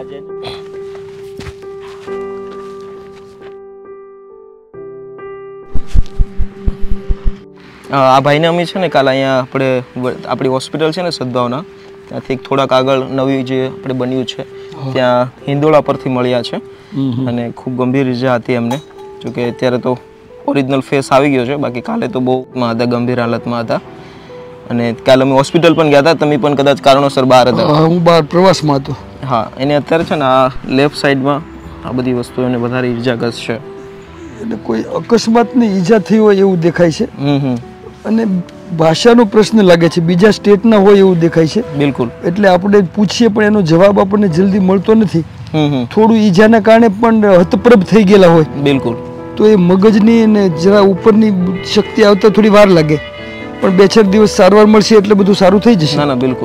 આ ભાઈને અમે છે ને કાલે અહીંયા આપણી હોસ્પિટલ છે ને સદભાવના ત્યાંથી થોડાક આગળ નવી જે આપણે બન્યું છે ત્યાં હિંદોળા પરથી મળ્યા છે અને ખૂબ ગંભીર ઇજા હતી એમને, જોકે અત્યારે તો ઓરિજિનલ ફેસ આવી ગયો છે, બાકી કાલે તો બહુ હતા, ગંભીર હાલતમાં હતા અને કાલે અમે હોસ્પિટલ પણ ગયા હતા. તમે પણ કદાચ કારણોસર બહાર હતા. હું બહાર પ્રવાસમાં હતો. હા, એને અત્યારે છે ને આ લેફ્ટ સાઈડમાં આ બધી વસ્તુઓને વધારે ઈજાગ્રસ્ત છે, એટલે કોઈ અકસ્માતની ઈજા થઈ હોય એવું દેખાય છે અને ભાષાનો પ્રશ્ન લાગે છે, બીજા સ્ટેટના હોય એવું દેખાય છે. બિલકુલ. એટલે આપણે પૂછીએ પણ એનો જવાબ આપણને જલ્દી મળતો નથી. થોડું ઈજાના કારણે પણ હતપ્રભ થઈ ગયેલા હોય. બિલકુલ. તો એ મગજની અને જરા ઉપરની શક્તિ આવતા થોડી વાર લાગે, પણ 2-4 દિવસ સારવાર મળશે એટલે બધું સારું થઈ જશે. ના ના, બિલકુલ.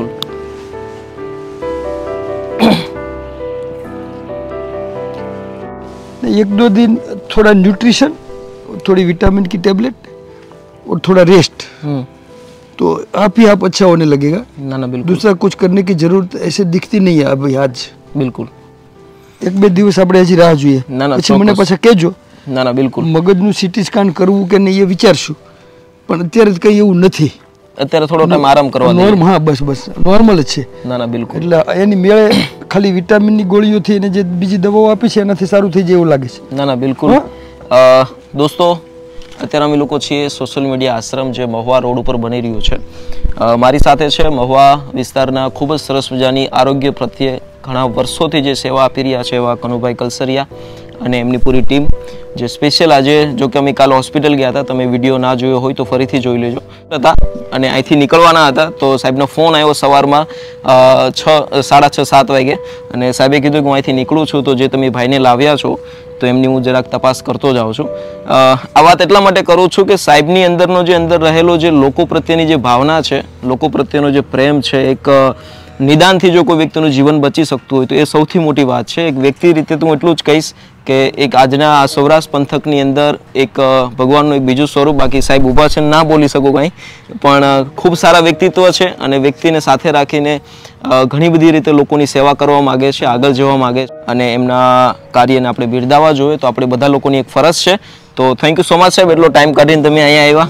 एक दो दिन थोड़ा न्यूट्रिशन, थोड़ी विटामिन की टेबलेट और थोड़ा रेस्ट, तो आप ही आप अच्छा होने लगेगा. ना ना, बिल्कुल. दूसरा कुछ करने की जरूरत ऐसे दिखती नहीं है अभी आज. बिल्कुल. 1-2 દિવસ આપણે હજી રાહ જોઈએ, પછી મને પાછા કહેજો. ના ના, બિલકુલ. મગજનું સીટી સ્કેન કરવું કે નહીં એ વિચારશું, પણ અત્યારે કઈ એવું નથી. અત્યારે થોડો ટાઈમ આરામ કરવા દે. નોર્મલ. હા, બસ નોર્મલ જ છે. ના ના, બિલકુલ. એટલે એની મેળે ખાલી વિટામિનની ગોળીઓથી અને જે બીજી દવાઓ આપી છે એનાથી સારું થઈ જાય એવું લાગે છે. ના ના, બિલકુલ. દોસ્તો, અત્યારે અમે લોકો છીએ સોશિયલ મીડિયા આશ્રમ જે મહુવા રોડ ઉપર બની રહ્યું છે. મારી સાથે છે મહુવા વિસ્તારના ખૂબ જ સરસ મજાની આરોગ્ય પ્રત્યે ઘણા વર્ષોથી જે સેવા આપી રહ્યા છે એવા કનુભાઈ કલસરિયા અને એમની પૂરી ટીમ, જે સ્પેશિયલ આજે, જો કે અમે કાલે હોસ્પિટલ ગયા હતા, તમે વિડીયો ના જોયો હોય તો ફરીથી જોઈ લેજો હતા, અને અહીંથી નીકળવાના હતા તો સાહેબનો ફોન આવ્યો સવારમાં 6:30-7 વાગે, અને સાહેબે કીધું કે હું અહીંથી નીકળું છું, તો જે તમે ભાઈને લાવ્યા છો તો એમની હું જરાક તપાસ કરતો જાઉં છું. આ વાત એટલા માટે કરું છું કે સાહેબની અંદરનો જે અંદર રહેલો જે લોકો પ્રત્યેની જે ભાવના છે, લોકો પ્રત્યેનો જે પ્રેમ છે, એક નિદાનથી જો કોઈ વ્યક્તિનું જીવન બચી શકતું હોય તો એ સૌથી મોટી વાત છે. એક વ્યક્તિ રીતે તો હું એટલું જ કહીશ કે એક આજના આ સૌરાષ્ટ્ર પંથકની અંદર એક ભગવાનનું એક બીજું સ્વરૂપ, બાકી સાહેબ ઊભા છે ના બોલી શકું કંઈ, પણ ખૂબ સારા વ્યક્તિત્વ છે અને વ્યક્તિને સાથે રાખીને ઘણી બધી રીતે લોકોની સેવા કરવા માગે છે, આગળ જવા માગે છે, અને એમના કાર્યને આપણે બિરદાવવા જોઈએ તો આપણે બધા લોકોની એક ફરજ છે. તો થેન્ક યુ સો મચ સાહેબ, એટલો ટાઈમ કાઢીને તમે અહીંયા આવ્યા.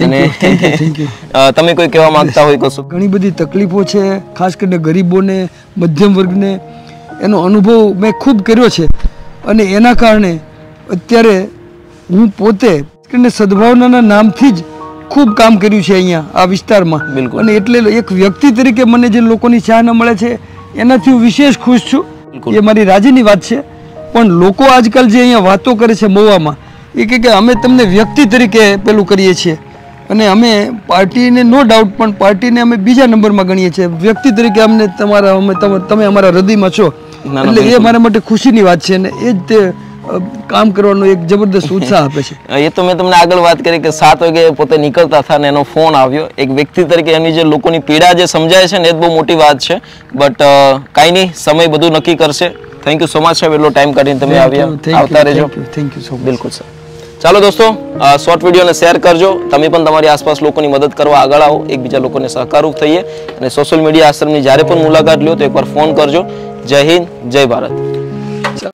તમે કોઈ કહેવા માંગતા હોય કશું? ઘણી બધી તકલીફો છે, ખાસ કરીને ગરીબોને, મધ્યમ વર્ગને, એનો અનુભવ મેં ખૂબ કર્યો છે અને એના કારણે અત્યારે હું પોતે સદભાવનાના નામથી જ ખૂબ કામ કર્યું છે અહીંયા આ વિસ્તારમાં. અને એટલે એક વ્યક્તિ તરીકે મને જે લોકોની ચાહના મળે છે એનાથી હું વિશેષ ખુશ છું. એ મારી રાજીની વાત છે. પણ લોકો આજકાલ જે અહીંયા વાતો કરે છે મહુવામાં, એ કે અમે તમને વ્યક્તિ તરીકે પેલું કરીએ છીએ, અને અમે પાર્ટીને નો ડાઉટ, પણ પાર્ટીને અમે બીજા નંબરમાં ગણીએ છીએ. વ્યક્તિ તરીકે અમને તમે અમારા હૃદયમાં છો, એટલે એ મારા માટે ખુશીની વાત છે, અને એ જ તે કામ કરવાનો એક જબરદસ્ત ઉત્સાહ આપે છે. એ તો મેં તમને આગળ વાત કરી કે 7 વાગે પોતે નીકળતા હતા ને એનો ફોન આવ્યો. એક વ્યક્તિ તરીકે એની જે લોકોની પીડા જે સમજાય છે ને એ જ બહુ મોટી વાત છે. બટ કાંઈ નહીં, સમય બધું નક્કી કરશે. થેન્ક યુ સો મચ સાહેબ, એટલો ટાઈમ કાઢીને તમે આવતા રહેજો. Thank you so much. બિલકુલ સર. ચાલો દોસ્તો, શોર્ટ વિડીયોને શેર કરજો. તમે પણ તમારી આસપાસ લોકોની મદદ કરવા આગળ આવો, એકબીજા લોકોને સહકારરૂપ થઈએ, અને સોશિયલ મીડિયા આશ્રમની જ્યારે પણ મુલાકાત લ્યો તો એકવાર ફોન કરજો. જય હિન્દ, જય ભારત.